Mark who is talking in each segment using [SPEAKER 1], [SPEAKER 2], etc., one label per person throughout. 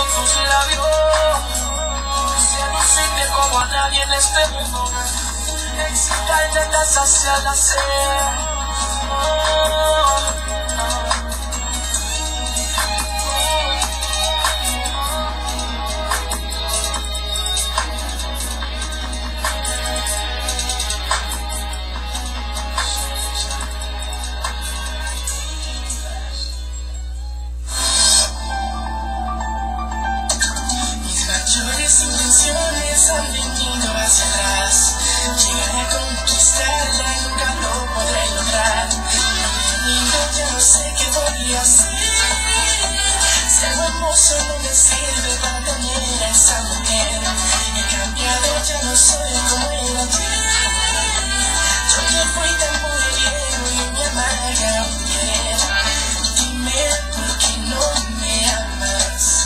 [SPEAKER 1] tus labios. Seducirte como a nadie en este mundo. Excitarte hasta saciar la sed. Mayores intenciones han venido hacia atrás. Llegar a conquistarla y nunca lo podré lograr. Ya no sé qué voy a hacer. Ser hermoso no me sirve para tener a esa mujer. He cambiado, ya no soy como era ayer. Yo que fui tan mujeriego y mi amarga mujer. Dime por qué no me amas.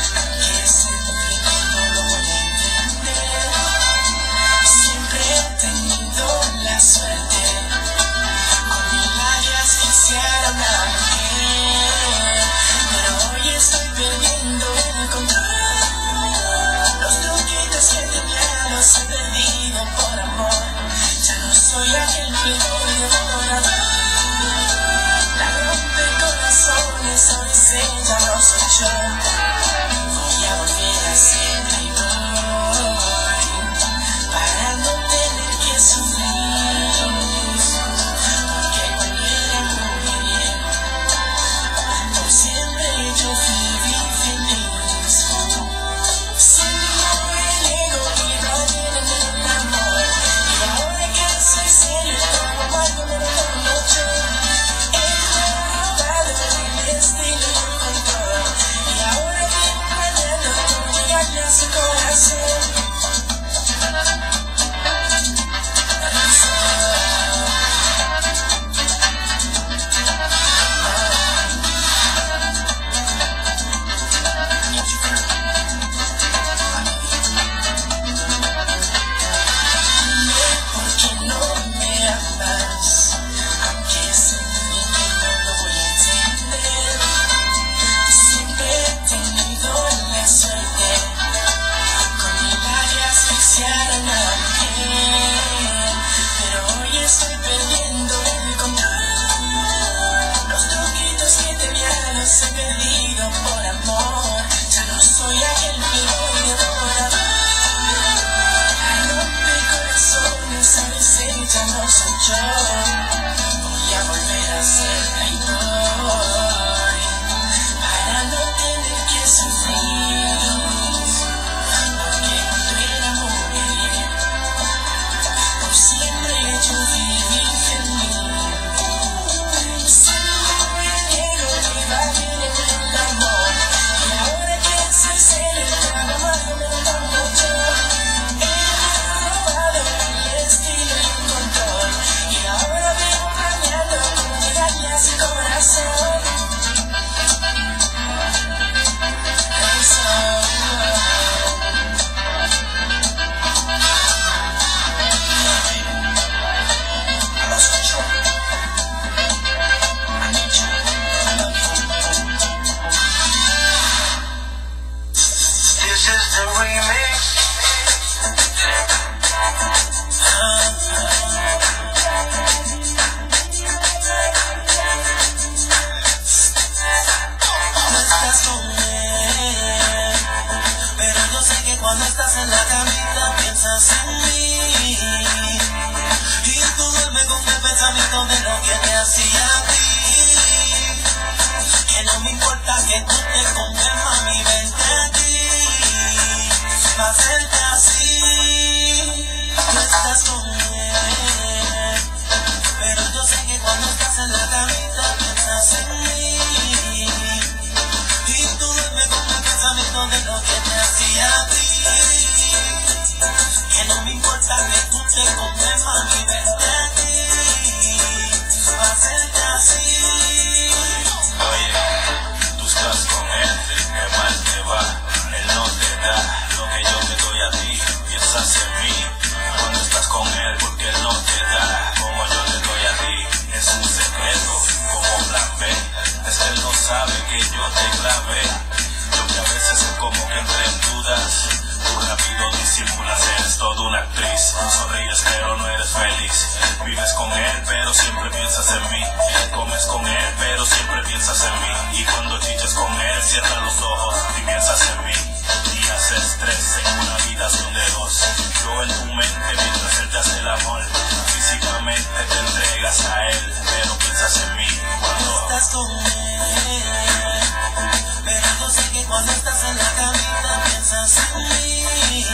[SPEAKER 1] Suerte con mi labio asfixiar a una mujer, pero hoy estoy perdiendo el control. Los truquitos que tenía los he perdido por amor. Ya no soy aquel playboy devorador. La rompe corazones, ahora es ella, no soy yo. Voy a volver a ser playboy para no tener que sufrir. Voy a volver a ser playboy para no tener que sufrir. Porque cuando era mujer, por siempre yo viví feliz. Siempre me iba bien en el amor. Y ahora que soy serio, cada más me da mucho. He robado mi estilo y un control. Y ahora vivo planeando cómo llegarle a su corazón. This is the remix. Cuando estás en la camita piensas en mí y tú duermes con el pensamiento de lo que te hacía a ti. Que no me importa que tú te pongas, mami, vente aquí pa' hacerte así. Tú estás con él, pero yo sé que cuando estás en la camita piensas en mí y tú duermes con el pensamiento de lo que te hacía a ti. Que no me importa que tú te compres, mami, vente aquí pa' hacerte así. Oye, tú estás con él, qué mal te va. Él no te da lo que yo te doy a ti. Piensas en mí cuando estás con él, porque él no te da como yo te doy a ti. Es un secreto como plan B. Es que él no sabe que yo te clavé. Lo que a veces es como él, pero siempre piensas en mí. Comes con él, pero siempre piensas en mí. Y cuando chiches con él, cierra los ojos y piensas en mí. Días de estrés en una habitación de dos. Yo en tu mente mientras él te hace el amor. Físicamente te entregas a él, pero piensas en mí cuando
[SPEAKER 2] estás con él. Pero yo sé que cuando estás en la camita piensas en mí.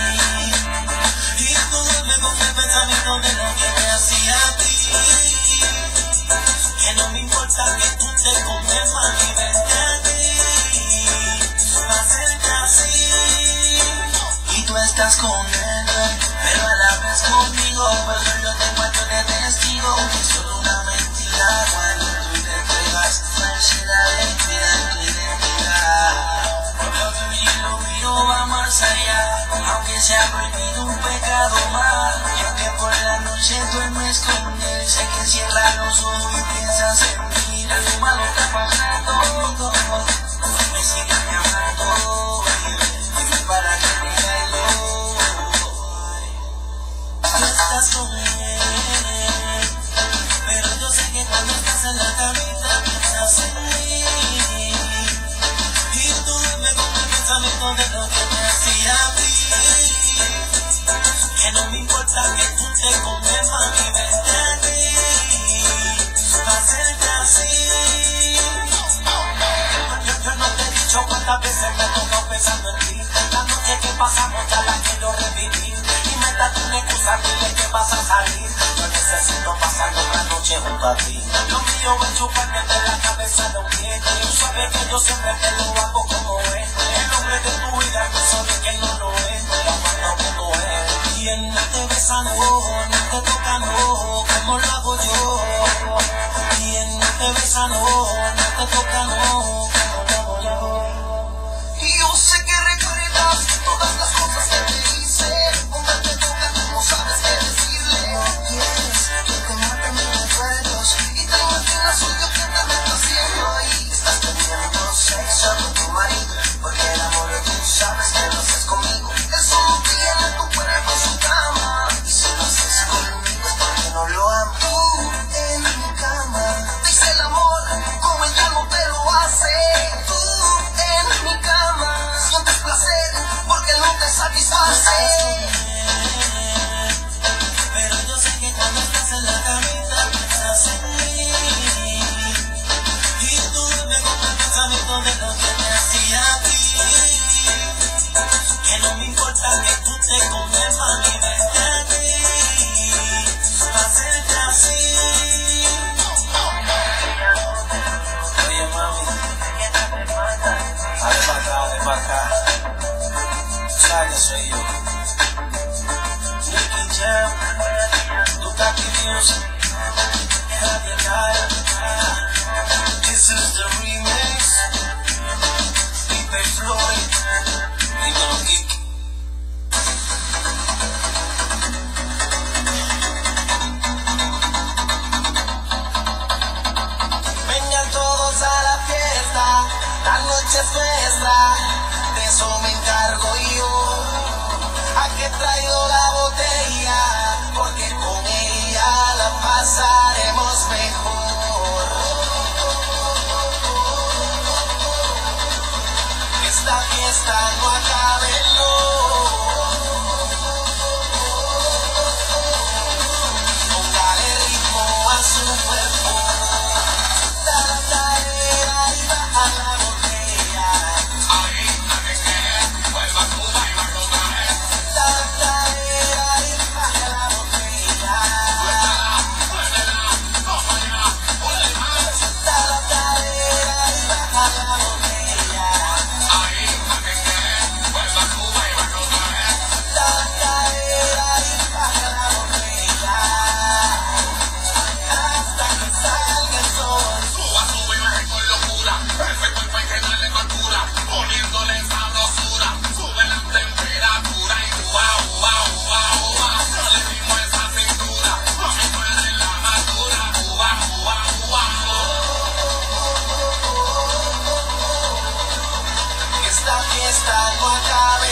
[SPEAKER 2] Y tú duermes con el pensamiento de lo que te hacía a ti. Que no me importa que tú te conviertas y vente a ti. Va a ser así. Y tú estás con él, pero a la vez conmigo. Pero yo te encuentro de testigo. Es solo una mentira cuando tú te entregas. Falsedad de tu identidad. Yo lo miro va más allá. Aunque sea prohibido un pecado más. Y aunque por la noche duermes con él, sé que cierra los ojos y piensas en mí. Algo malo está pasando. Me sigues llamando. Dime para que diga yo. Tú estás con él, pero yo sé que cuando estás en la camita piensas en mí. Y tú duermes con el pensamiento de lo que me hacía a ti. Que no me importa que tú te conviertas y vente a ti. Va a ser así. Yo no te he dicho cuántas veces me toco pensando en ti. La noche que pasamos ya la quiero revivir. Y me das una excusa, dile que vas a salir. Yo necesito pasar otra noche junto a ti. Lo mío es chuparme de la cabeza a los pies. Tú sabes que yo siempre te lo hago como es. El hombre de tu vida, tú sabes que no lo es. Lo amando como es. Y él no te besa, no te toca, no, como lo hago yo. Y él no te besa, no te toca, no, como lo hago yo.
[SPEAKER 3] Y yo sé que recuerdas todas las cosas que te hice. Cuando te toca, tú no sabes qué decirle. No quieres que te maten mis recuerdos. Y te imaginas hoy yo que te meto haciendo ahí. Estás teniendo sexo con tu marido. Porque el amor tú sabes que lo haces conmigo. Él solo tiene tu cuerpo en su cama. Y si lo haces conmigo es porque no lo amo. Tú en mi cama dice el amor como ella no te lo hace. Tú en mi cama sientes placer porque no te satisface.
[SPEAKER 2] Pero yo sé que cuando estás en la camita piensas en mí. Y tú duermes con el pensamiento de lo que me hacía a ti. Que no me importa que tú te conviertas y vente a ti. Va a ser así. Oye mami, dale pa' acá. Sabes que soy yo. Nicky Jam, Ducati Music, Javier Kyle. This is the remix. Pipe Floyd, Dímelo Geek. Vengan todos a la fiesta, la noche es nuestra, de eso me encargo yo. Aquí he traído la botella, porque con ella la pasaremos mejor. Esta fiesta no acabe, póngale ritmo a su cuerpo. Dale y baja la botella. Dale y baja la botella. Dale y baja la botella. Hasta que salga el sol.
[SPEAKER 4] Poniéndole sabrosura, sube la temperatura y wow, wow, wow, wow. No le dimos esa cintura, mami tú eres la madura, wow, wow, wow.
[SPEAKER 2] Esta fiesta no acabe,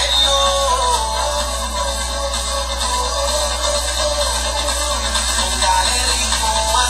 [SPEAKER 2] póngale ritmo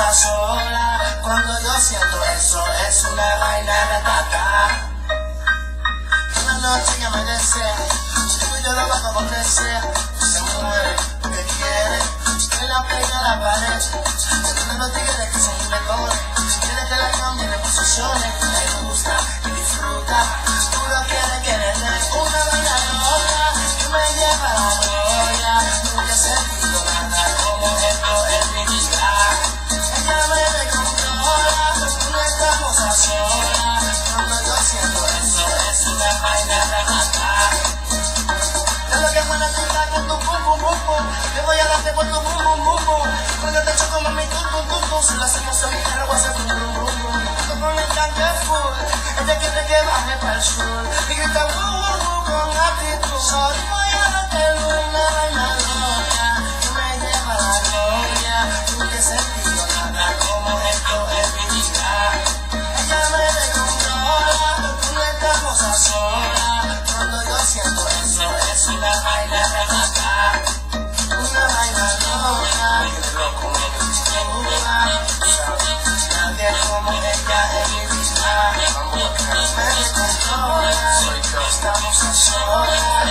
[SPEAKER 3] a solas. Cuando yo siento eso, es una vaina ratata. Una noche que me desea, tú y yo lo bajo donde sea. Se mueve, que quiere, que la pega a la pared. Tú no tigres que son mejores, quieres que la cambie de posiciones. A mí me gusta y disfruta, tú lo quieres que le des una vaina loca que me lleva a la gloria. Nunca he sentido nada como esto en mi vida. Ella me descontrola, no estamos a solas. Cuando yo siento eso, es una vaina ratata. Es lo que buena tú estás con tu pum pum pum pum. Te voy a darte por tu pum pum pum pum. Cuando te choco mami tum tum tum tum. Si lo hacemos en mi cara voy a hacer pum pum pum pum. Tú con el tanque full, ella quiere que baje para el sur. Y grita con actitud. Solo voy a darte una vaina loca que me lleva a la gloria. Nunca he sentido nada como esto en mi vida. Ella me descontrola, no estamos a solas. Cuando yo siento eso, es una vaina ratata. Una vaina loca, nadie como ella en mi vida. Me descontrola, estamos a solas.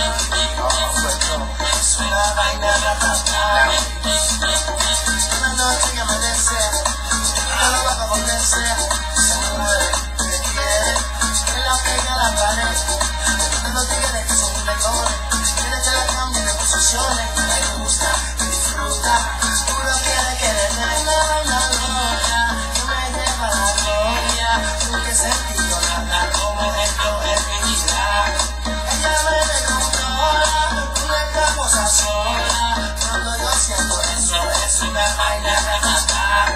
[SPEAKER 3] Es una vaina ratata. Una noche que me desea, no lo bajo donde sea. Se mueve, que quiere, que la pega a la pared. No tigres que son mejores, quieres que la cambie de posiciones. A mí me gusta y disfruta, tú lo quieres que le dé una vaina loca que me lleva a la gloria. Nunca he sentido nada como esto en mi vida. Ella me descontrola, no estamos a solas. Cuando yo siento eso, es una vaina ratata.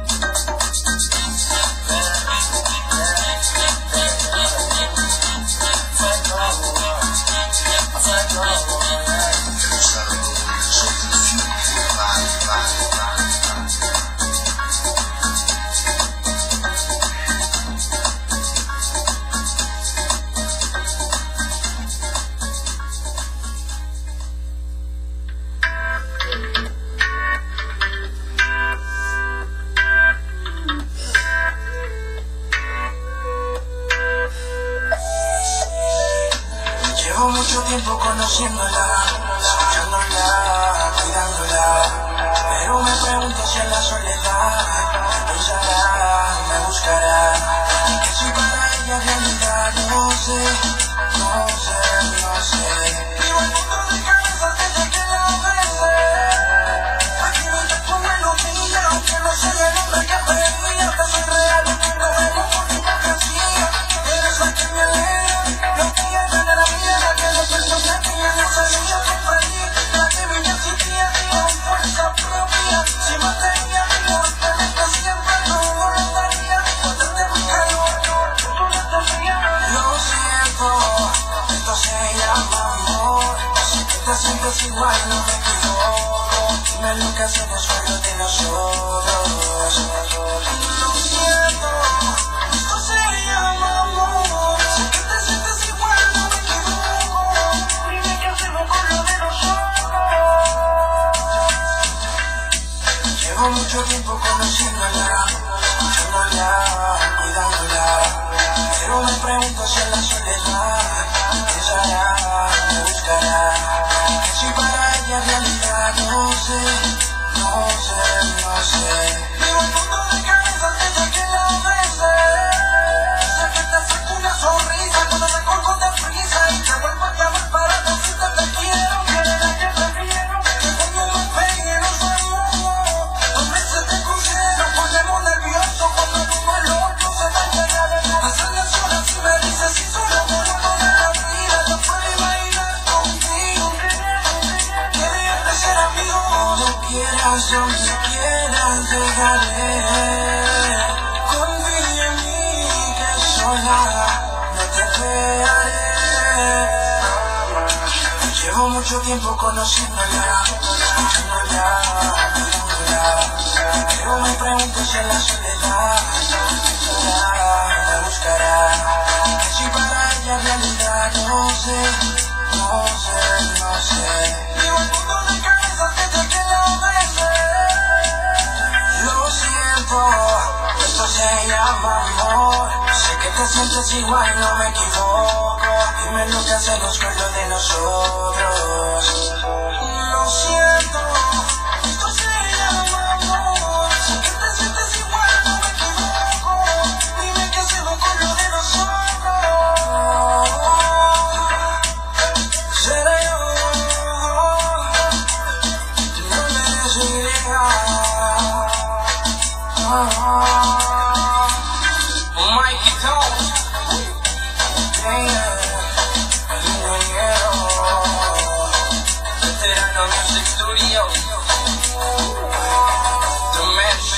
[SPEAKER 3] Llevo mucho tiempo conociéndola, escuchándola, cuidándola, pero me pregunto si en la soledad me pensará, me buscará, que si para ella realidad no sé, no sé, no sé. Vivo el mundo de cabeza desde que la besé. Aquí me está con melodía, aunque no soy el hombre que pedía, te soy real, no tengo menos por tu hipocresía. Eres la que me alegra, lo que ella de la mierda, que los besos me pillan, no sabía comprendí. La divina existía, con fuerza propia. Si me tenía amor, te siempre no lo daría. Cuéntate mi calor, tú no estarías. Lo siento, esto se llama amor. Si te sientes igual, no me equivoco. Dime lo que hacemos fuera de nosotros. Lo siento, esto se llama amor. Si te sientes igual, no me equivoco. Dime qué hacemos fuera de nosotros. Llevo mucho tiempo conociéndola, escuchándola, cuidándola, pero me pregunto si en la soledad pensará, me buscará, que si para ella realidad no sé, no sé, no sé. Vivo el mundo de cabeza desde que la besé. Sé que te saco una sonrisa cuando me colgo de prisa y te vuelvo a llamar para decirte te quiero, que eres la que prefiero, que cuando me pegue no soy mudo. A veces te considero, ponemos nervioso cuando tú me loco se daña la arena. Hacen las horas y me dices si solo me vuelvo de la vida. Yo puedo bailar contigo, quería ser amigo. Cuando quieras, donde quieras, llegaré. Confía en mí que sola no te pegaré. Llevo mucho tiempo conociéndola, escuchándola, cuidándola, pero me pregunto si en la soledad pensará, me buscará, que si para ella realidad no sé, no sé, no sé. Vivo el mundo de cabeza desde que la besé. Lo siento.
[SPEAKER 1] Que te sientes igual, no me equivoco. Dime lo que hacemos con lo de nosotros. Lo siento, esto se llama amor. Que te sientes igual, no me equivoco. Dime qué hacemos con lo de nosotros. Seré yo, no me decidiré. Mikey Tones, Veterano Music Studio, The Mesh.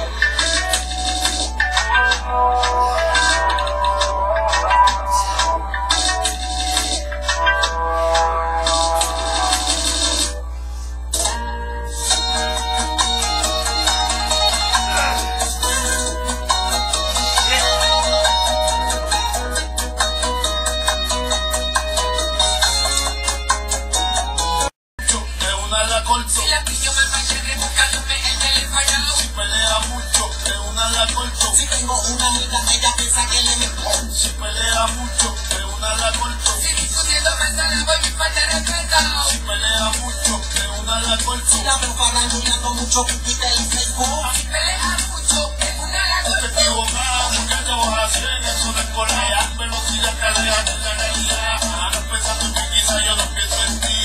[SPEAKER 4] Si la pillo me fallé rebuscándome en el fallado. Si pelea mucho, de una la corto.
[SPEAKER 2] Si tengo una amiga, ella piensa que le meto.
[SPEAKER 4] Si pelea mucho, de una la corto.
[SPEAKER 2] Si discutiendo me sale, voy mi falta de respeto.
[SPEAKER 4] Si pelea mucho, de una la corto.
[SPEAKER 2] Si la veo paranoiando mucho, Twitter y Facebook.
[SPEAKER 4] Si pelea mucho, de una la corto. Te equivocas, muchacha, vas a hacer eso de Corea. Velocidad carrera de la realidad. No pensando que quizá yo no pienso en ti.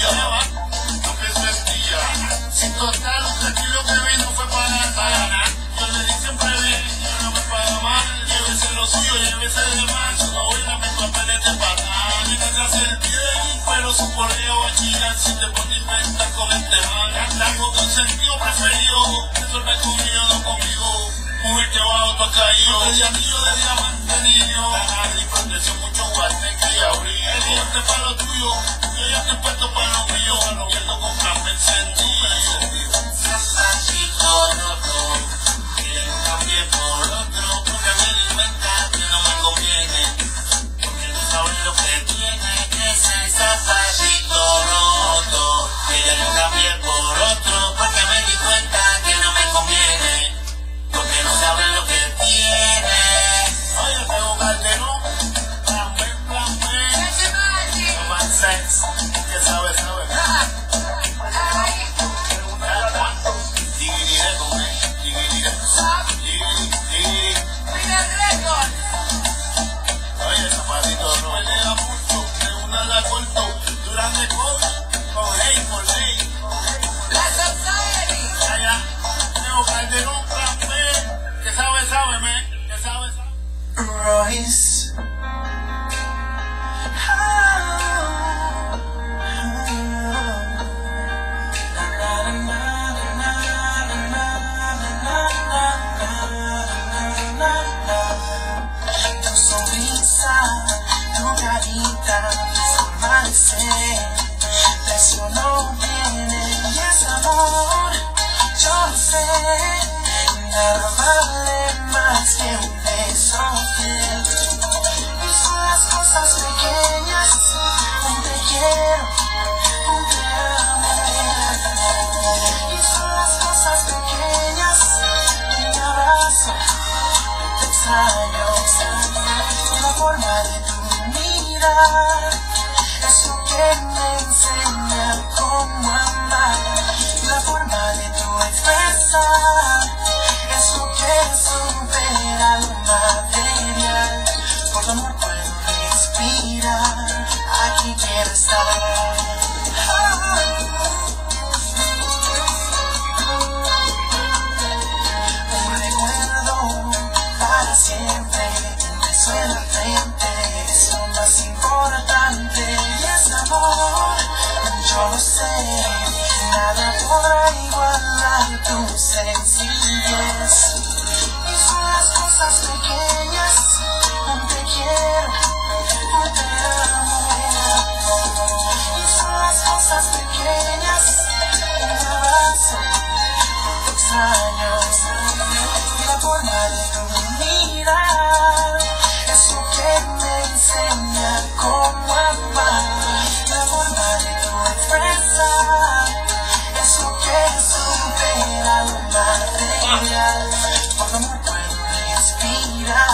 [SPEAKER 4] Si total, tranquilo que vino fue para ganar. Yo le di siempre bien, yo no me paga mal. Llévese lo suyo, llévese de más. No voy a meter a pelear de patada. Tiene que hacer bien, pero su correo va a chillar si te pones inventar con este man. Largo consentido preferido, resuelve conmigo, no conmigo. Mujer que bajo tu caído, de anillo de diamante niño. Y protección mucho guante que ya abrí. El diente para lo tuyo, yo ya estoy puesto para lo mío. Lo viendo con café encendido.
[SPEAKER 2] Zapatito roto, que cambié por otro, porque me di cuenta que no me conviene, porque no sabes lo que tiene, que es el zapatito roto, que ya lo cambié por otro, porque me di cuenta que no me conviene, porque no sabes lo que tiene.
[SPEAKER 4] Oye, tengo Calderón, plan B, no más sex, que sabe, Oye, zapatito no pelea mucho, de una la corto, Durán de coach, con ley, por ley.
[SPEAKER 2] La Society.
[SPEAKER 4] Allá, tengo Calderón, plan B, que sabe, man, que sabe.
[SPEAKER 1] Royce. Tu sonrisa, tu carita, tu forma de ser, de eso no viene y es amor, yo lo sé, nada vale más que un beso fiel. Y son las cosas pequeñas, un te quiero, un te amo. Y son las cosas pequeñas, un abrazo, te extraño. La forma de tu mirar es lo que me enseña cómo amar. La forma de tu expresar es lo que supera lo material. Por tu amor puedo respirar, aquí quiero estar. Un recuerdo para siempre. Suena frente, es lo más importante. Y es amor, yo lo sé. Nada podrá igualar tu sencillez. Y son las cosas pequeñas, un te quiero, un te amo. Y son las cosas pequeñas, un abrazo, te extraño. Y la forma de tu mirar es lo que me enseña cómo amar. La forma de tu expresar es lo que supera lo material. Por amor puedo respirar.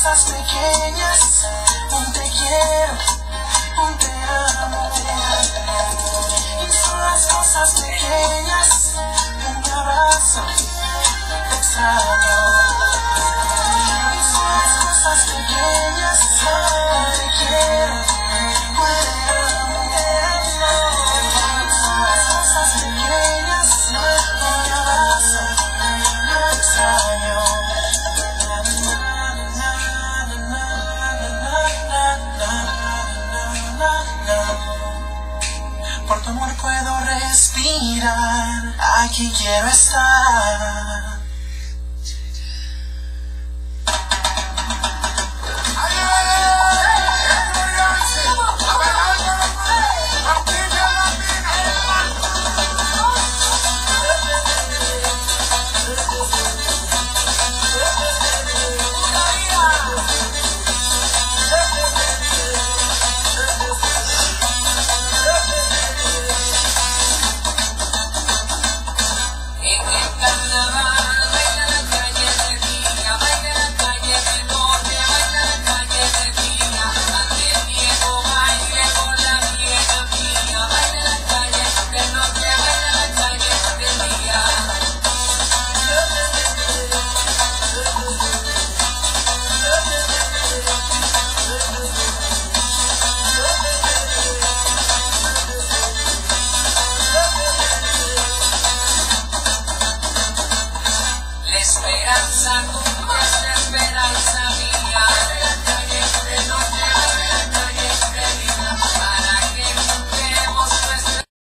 [SPEAKER 3] cosas pequeñas, un te quiero, un te amo. Y son las cosas pequeñas, un abrazo, te extraño. Y son las cosas pequeñas, un te quiero, un te amo. Y son las cosas pequeñas, un abrazo, te extraño. Por tu amor puedo respirar, aquí quiero estar.
[SPEAKER 1] La esperanza